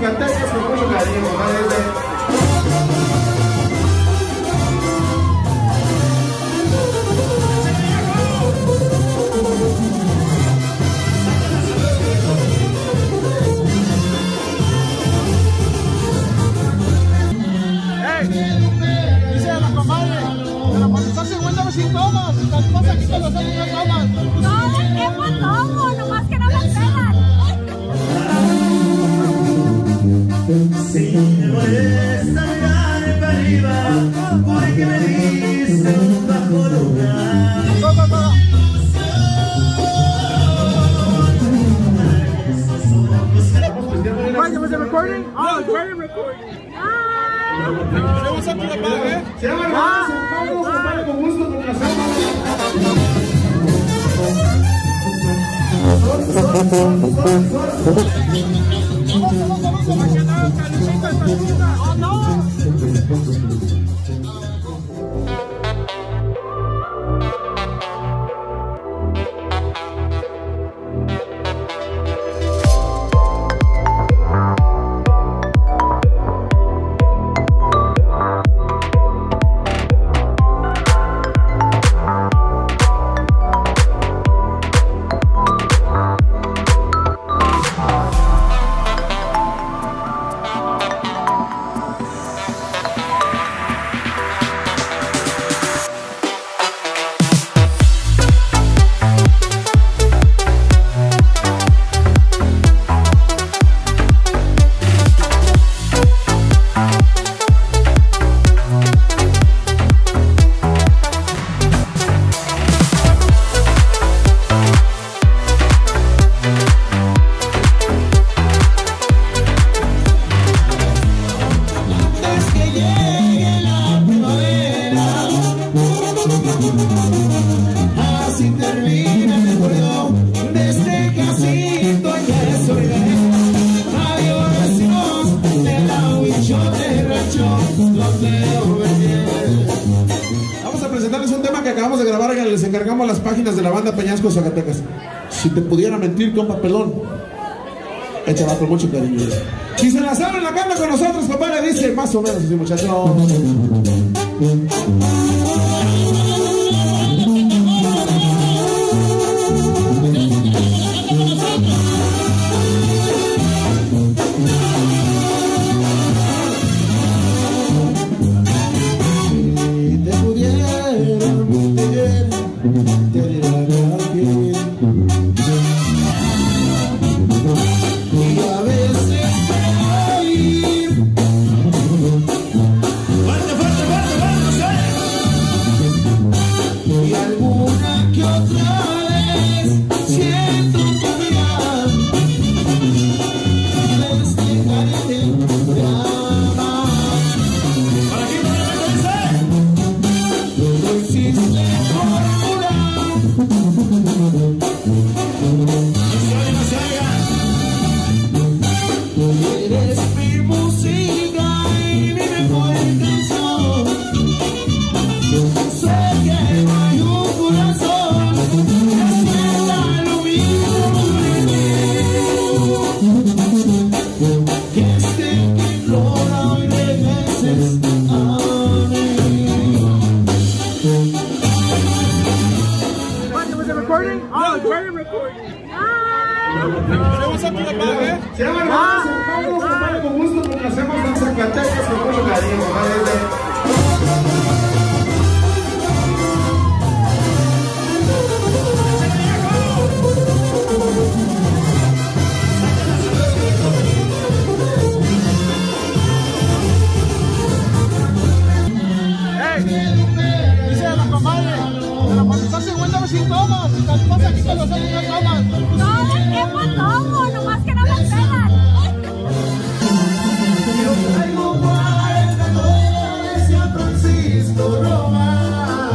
Zacatecas con mucho cariño, Dice la comadre, pero cuando estás 50 veces sin tomas, las cosas aquí cuando estás sin tomas. Todo el tiempo tomo, nomás que no me pegan. Si me molesta mirar para arriba, porque me diste un bajo lugar. Mike, was it recording? Oh, it's very recording. What's up to the back, eh? Se llama hermano San Pablo, compadre, con gusto, con la sala. Oh, no! Vamos a presentarles un tema que acabamos de grabar, que les encargamos las páginas de la banda Peñasco Zacatecas. Si te pudiera mentir, compa pelón, échala con mucho cariño. Si se la saben, la canta con nosotros, papá, le dice más o menos así, muchachos. Se llama hermano San Pablo, compadre, con gusto, porque hacemos en Zacatecas con mucho cariño, Dice la comadre, pero cuando estás 50 veces sin tomas, las cosas aquí cuando estás sin tomas. Todo el tiempo tomo, nomás que no me pegan. Yo traigo 40 dólares y a Francisco Roma.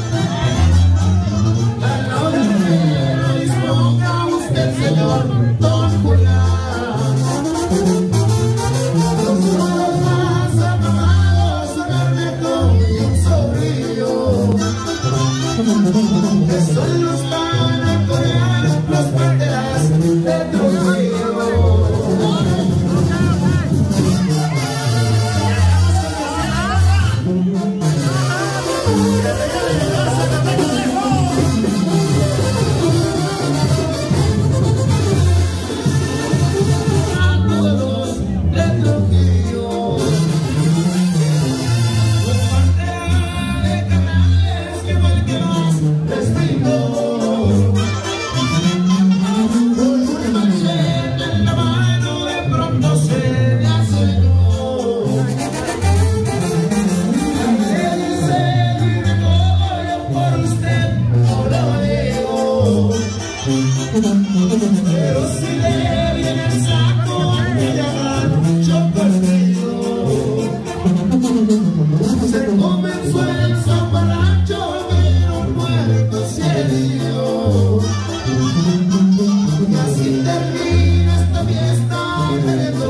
A la hora de disponga usted, señor Don Julián. Los ojos más apagados son Ernesto y un sobrillo. Que son los panacoreanos, los banderas de Trujillo.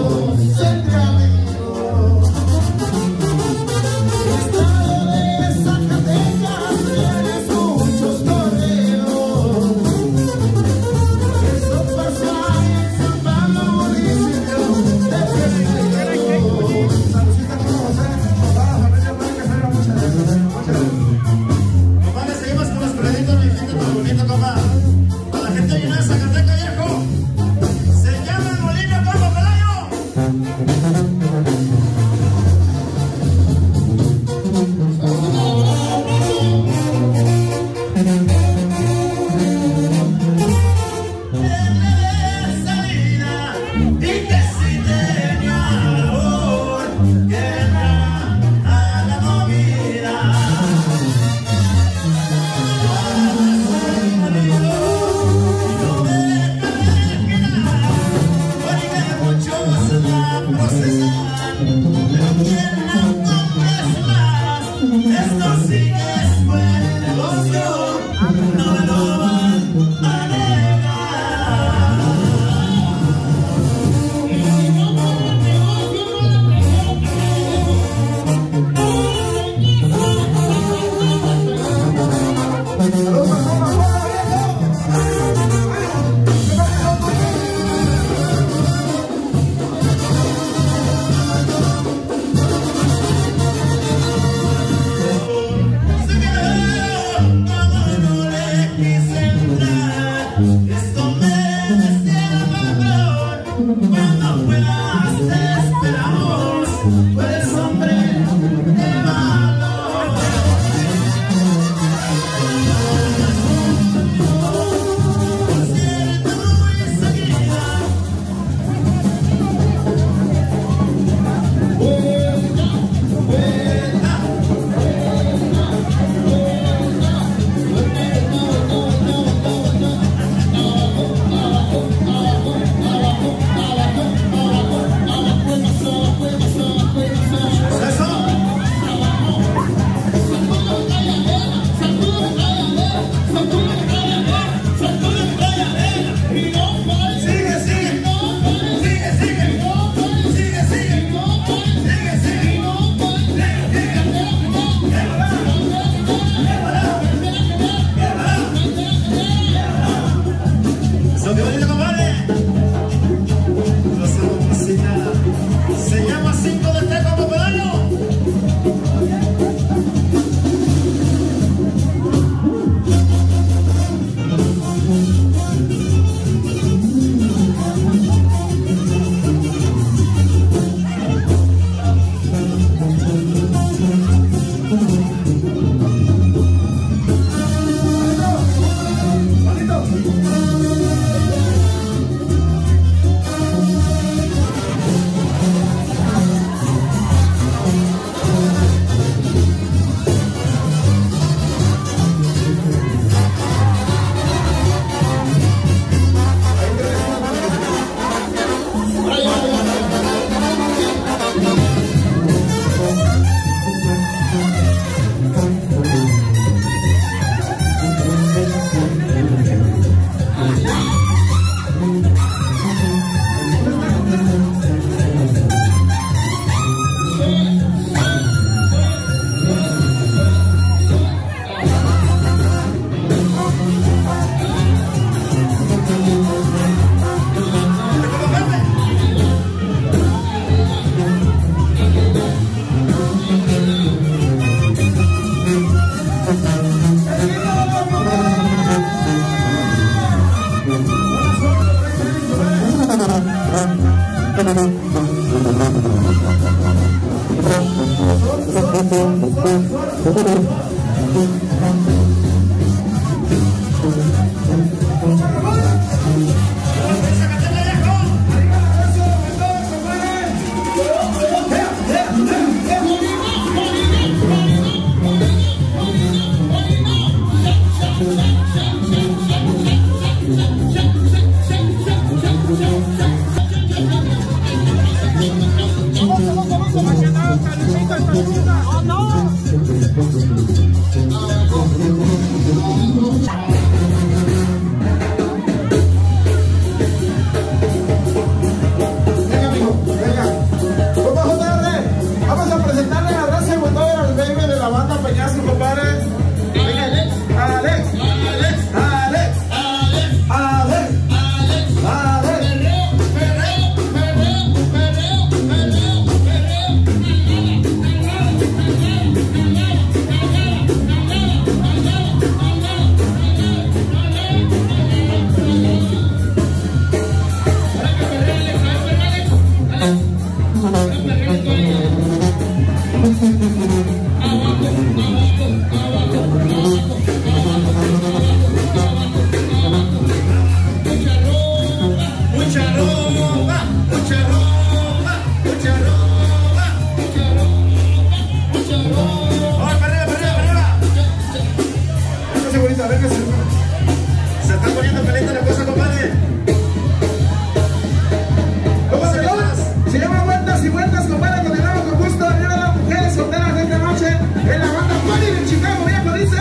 Oh no! Se está poniendo caliente la cosa, compadre. ¿Cómo se llama? Se llama Vueltas y Vueltas, compadre, continuamos con gusto. Arriba las mujeres solteras de esta noche en la banda Party de Chicago, viejo, dice.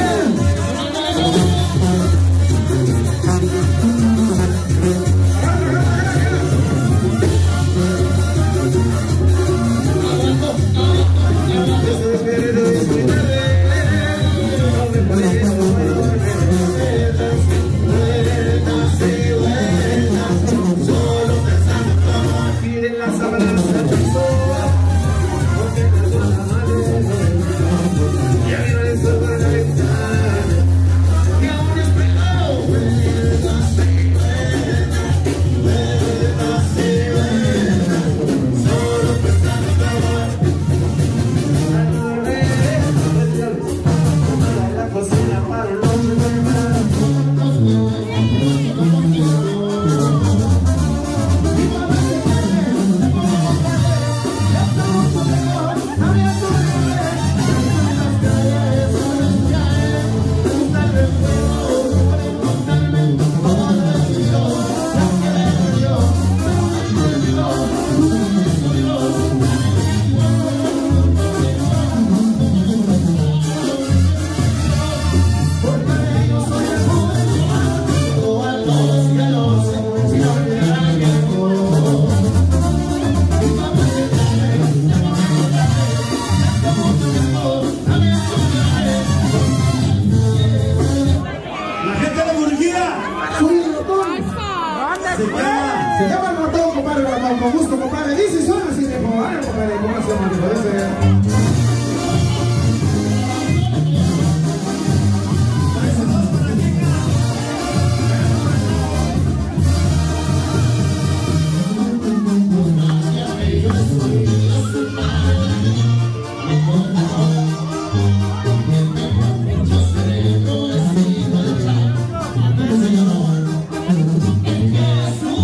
Se llama el ratón, compadre, con gusto, compadre. Dice, suena así de compadre, ¿cómo hacemos? ¿Te parece?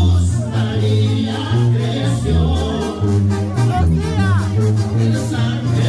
María creció, el sangre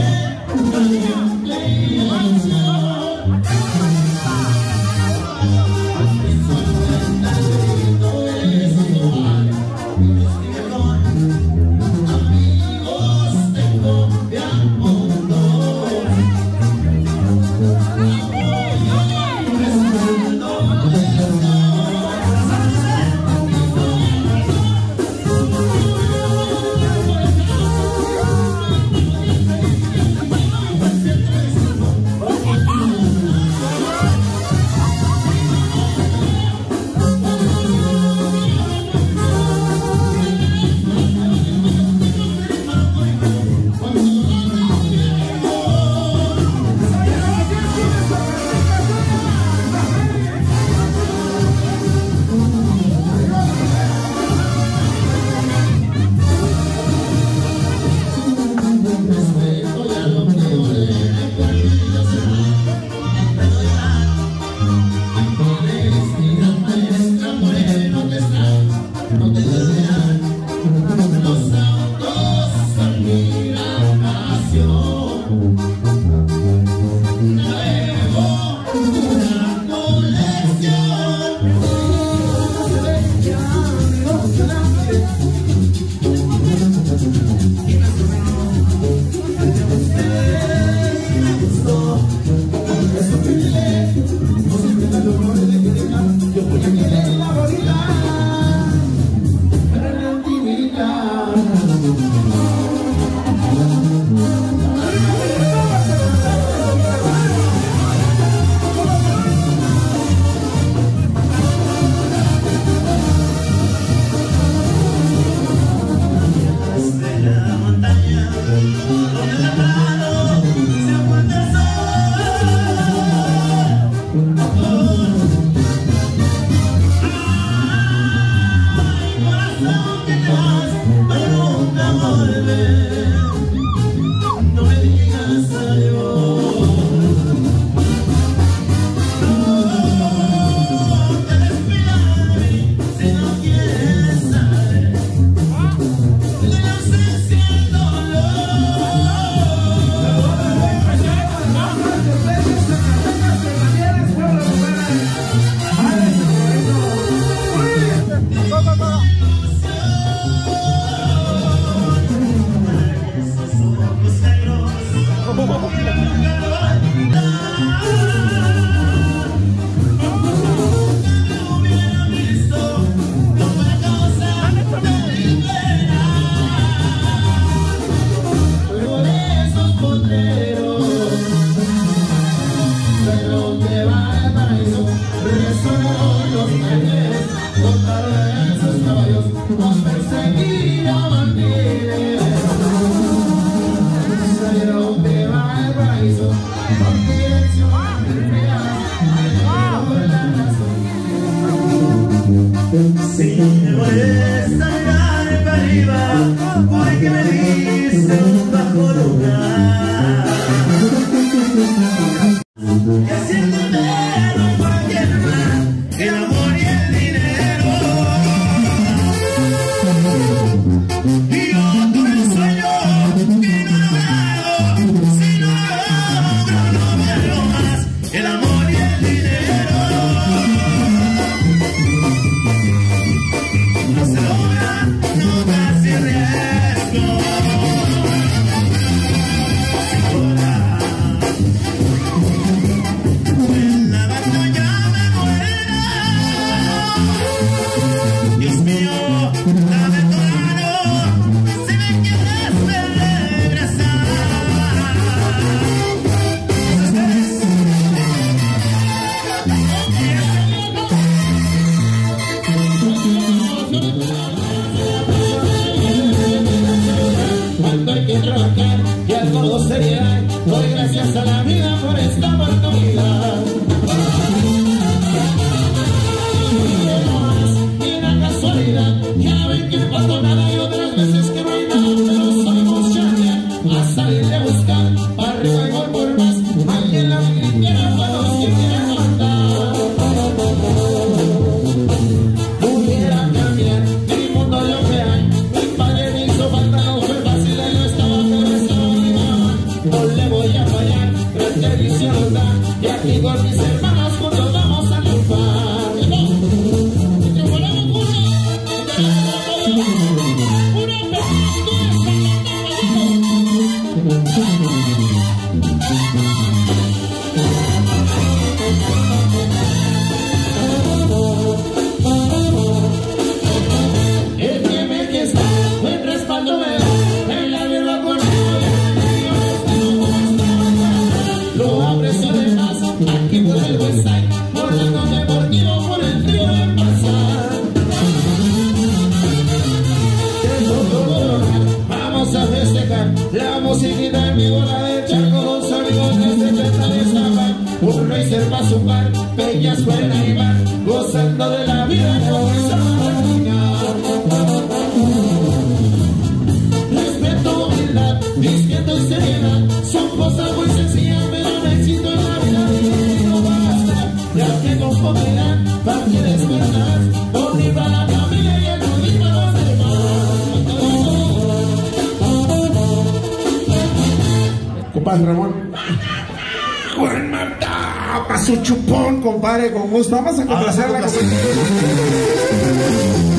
Si me molesta mirar para arriba, porque me dice un bajo lugar. Que siempre me lo cualquier más, el amor y el dinero. Y yo tuve un sueño y no lo hago. Si no lo logro, no vuelvo más, el amor y el dinero. No se logra, no más sin riesgo. Ahora, en la batalla me muera. Dios mío, dame tu mano, si me quieres regresar. Cuando hay que trabajar y algo seriedad, doy gracias a la vida por esta oportunidad. Y la casualidad, ya ven que no pasó nada y otras veces que no hay nada, pero soy muchacha a salir a buscar, arriba y voy por más, aquí en la cristiana para los que quieren mandar. Pudiera cambiar mi mundo lo que hay, mi padre me hizo falta, no fue fácil, yo estaba pero estaba mi mamá. No le voy a fallar, gran televisión nos da, y aquí con mis hermanos juntos vamos a triunfar. El que me que está, buen respaldo me da, en la vida conmigo, lo aprecio de más, aquí por el Westside, por el deportivo, por el trío de pasar. Vamos a festejar la musiquita en vivo, la de Chaco, los amigos desde Cheta de Zapa, un racer para zumbar, peñas pueden animar, gozando de la vida, no vamos a marcar. Respeto, humildad, discreto y seriedad, son cosas muy sencillas, pero un éxito en la vida y no va a bastar, ya que con comodidad, para que despertar, unir para la familia y el unir para los demás. Compadre Ramón. Juan Marta, pa' su chupón, compadre, con gusto. Vamos a complacer la